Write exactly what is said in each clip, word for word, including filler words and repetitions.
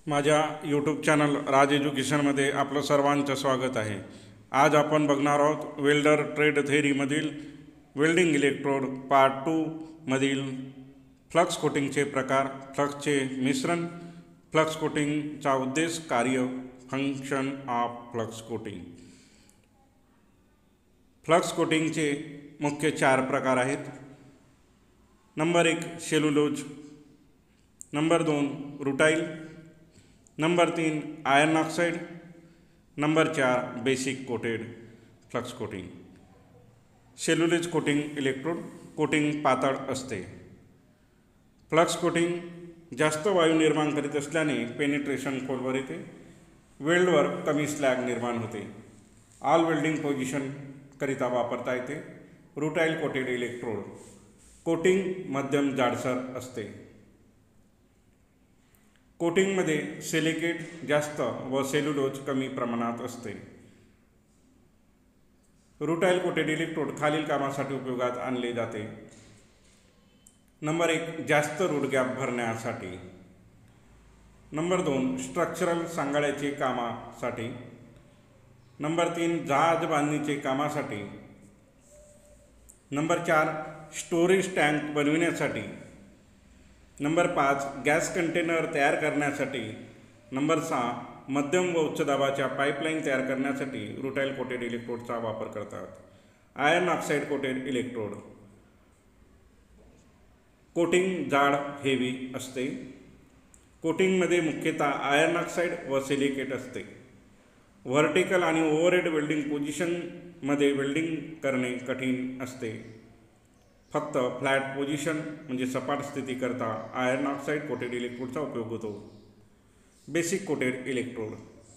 माझ्या YouTube channel राज एज्युकेशनमध्ये आपलं सर्वांचं स्वागत आहे। आज आपण बघणार आहोत वेल्डर ट्रेड थेअरीमधील वेल्डिंग इलेक्ट्रोड पार्ट टू मधील फ्लक्स कोटिंगचे प्रकार, फ्लक्सचे मिश्रण, फ्लक्स कोटिंगचा उद्देश, कार्य, function of flux coating. Flux कोटिंगचे मुख्य चार प्रकार आहेत। नंबर एक सेल्युलोज, नंबर दोन रुटाइल, नंबर तीन आयर्न ऑक्साइड, नंबर चार basic coated flux coating. Cellulose coating electrode coating पातळ असते। फ्लक्स कोटिंग जास्त वायू निर्माण करीत असल्याने पेनिट्रेशन खोलवर येते, वेल्डवर कमी स्लॅग निर्माण होते। ऑल वेल्डिंग पोझिशन करिता वापरता येते। रुटाइल कोटेड इलेक्ट्रोड कोटिंग मध्यम जाडसर असते। कोटिंगमध्ये सिलिकेट जास्त व सेल्युलोज कमी प्रमाणात असते। रुटाइल कोटेड इलेक्ट्रोड खालील कामासाठी उपयोगात आणले जाते। नंबर एक जास्त रूट गॅप भरण्यासाठी, नंबर दोन स्ट्रक्चरल सांगाड्याचे कामासाठी, नंबर तीन जहाज बांधणीचे कामासाठी, नंबर चार स्टोरेज टँक बनविण्यासाठी, नंबर पाच गॅस कंटेनर तयार करण्यासाठी, नंबर सहा मध्यम व उच्च दाबाच्या पाईपलाईन तयार करण्यासाठी रुटाइल कोटेड इलेक्ट्रोडचा वापर करतात। Iron oxide coated electrode coating जाड हेवी असते। कोटिंगमध्ये मुख्यतः आयर्न ऑक्साइड व सिलिकेट असते। व्हर्टिकल आणि ओव्हरहेड वेल्डिंग पोझिशनमध्ये वेल्डिंग करणे कठीण असते। फक्त फ्लॅट पोझिशन म्हणजे सपाट स्थिती करता आयर्न ऑक्साइड कोटेड इलेक्ट्रोडचा उपयोग होतो। Basic coated electrode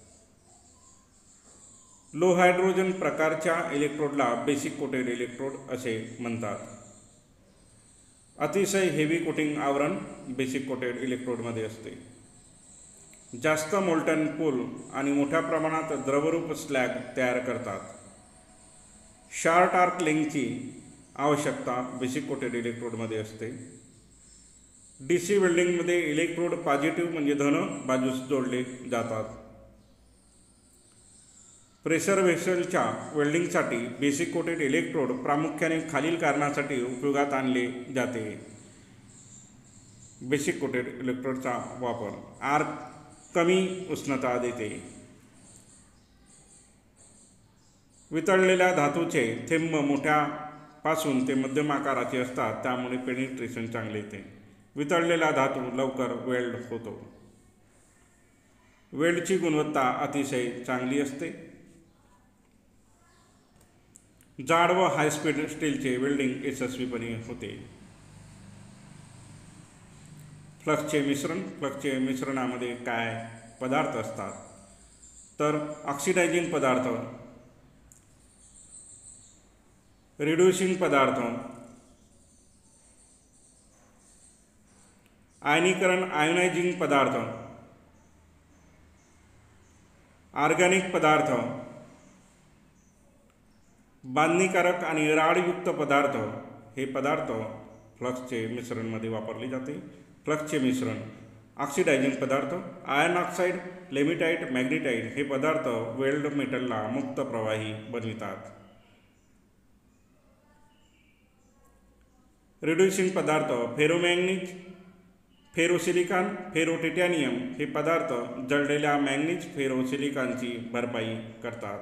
low hydrogen प्रकारच्या इलेक्ट्रोडला बेसिक कोटेड इलेक्ट्रोड असे म्हणतात। अतिशय हेवी कोटिंग आवरण बेसिक कोटेड इलेक्ट्रोडमध्ये असते। जास्त मोल्टन पूल आणि मोठ्या प्रमाणात द्रवरूप स्लॅग तयार करतात। शॉर्ट आर्क लेंथची आवश्यकता बेसिक कोटेड इलेक्ट्रोडमध्ये असते। डी सी वेल्डिंगमध्ये इलेक्ट्रोड पॉझिटिव्ह म्हणजे धन बाजूस जोडले जातात। प्रेशर व्हेसलच्या वेल्डिंगसाठी बेसिक कोटेड इलेक्ट्रोड प्रामुख्याने खालील कारणासाठी उपयोगात आणले जाते। बेसिक कोटेड इलेक्ट्रोडचा वापर आर्क कमी उष्णता देते। वितळलेल्या धातूचे थेंब मोठ्या पासून ते मध्यम आकाराचे असतात, त्यामुळे पेनिट्रेशन चांगले येते। वितळलेला धातू लवकर वेल्ड होतो। वेल्डची गुणवत्ता अतिशय चांगली असते। जाड व हाय स्पीड स्टीलचे वेल्डिंग यशस्वीपणे होते। फ्लक्सचे मिश्रण, फ्लक्सचे मिश्रणामध्ये काय पदार्थ असतात तर ऑक्सिडायझिंग पदार्थ, रिड्युसिंग पदार्थ, आयनीकरण आयोनायझिंग पदार्थ, ऑर्गॅनिक पदार्थ, बांधणीकारक आणि राडयुक्त पदार्थ हे पदार्थ फ्लक्सचे मिश्रणमध्ये वापरले जाते। फ्लक्सचे मिश्रण ऑक्सिडायझिंग पदार्थ, आयर्न ऑक्साइड, लेमिटाइट, मॅग्नेटाइट हे पदार्थ वेल्ड मेटलला मुक्त प्रवाही बनवितात। रिड्युसिंग पदार्थ फेरोमॅग्नीज, फेरोसिलिकॉन, फेरोटिटॅनियम हे पदार्थ जळलेल्या मॅग्नीज फेरोसिलिकॉनची भरपाई करतात।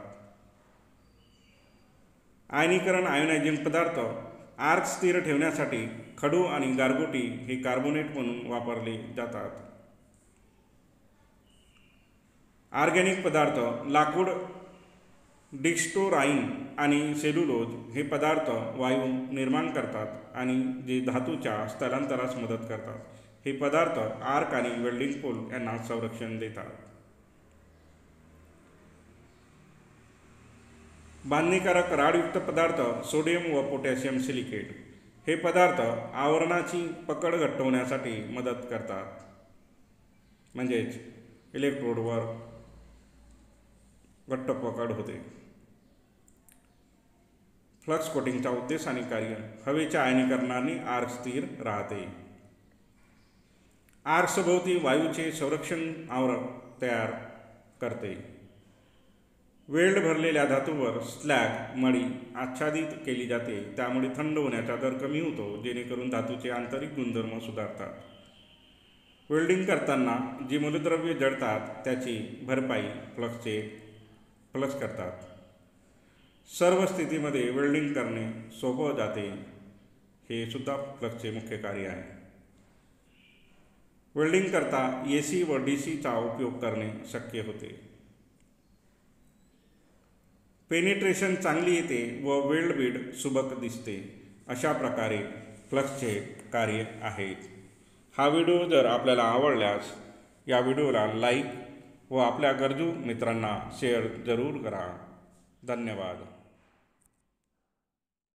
आयनीकरण आयोनायझिंग पदार्थ आर्क स्थिर ठेवण्यासाठी खडू आणि गारगोटी हे कार्बोनेट म्हणून वापरले जातात। ऑर्गॅनिक पदार्थ लाकूड, डिस्ट्रोराईन आणि सेल्युलोज हे पदार्थ वायू निर्माण करतात आणि जे धातूच्या स्थलांतरास मदत करतात। हे पदार्थ आर्क आणि वेल्डिंग पोल यांना संरक्षण देतात। बांधणीकारक राडयुक्त पदार्थ सोडियम व पोटॅशियम सिलिकेट हे पदार्थ आवरणाची पकड घट्ट होण्यासाठी मदत करतात, म्हणजेच इलेक्ट्रोडवर घट्ट पकड होते। फ्लक्स कोटिंगचा उद्देश आणि कार्य हवेच्या आयनीकरणाने आर्क स्थिर राहते। आरसभोवती वायूचे संरक्षण आवरण तयार करते. वेल्ड भरलेल्या धातूवर स्लॅग मळी आच्छादित केली जाते, त्यामुळे थंड होण्याचा दर कमी होतो, जेणेकरून धातूचे आंतरिक गुणधर्म सुधारतात. वेल्डिंग करताना जी मूलद्रव्ये जळतात त्याची भरपाई फ्लक्सचे फ्लक्स करतात. सर्व स्थितीमध्ये वेल्डिंग करणे सोपं जाते, हे सुद्धा फ्लक्सचे मुख्य कार्य आहे. वेल्डिंग करता ए सी व डी सीचा उपयोग करणे शक्य होते. पेनिट्रेशन चांगली येते व वेल्ड बीड सुबक दिसते. अशा प्रकारे फ्लक्सचे कार्य आहे. हा व्हिडिओ जर आपल्याला आवडल्यास या व्हिडिओला लाईक व आपल्या गरजू मित्रांना शेअर जरूर करा. धन्यवाद.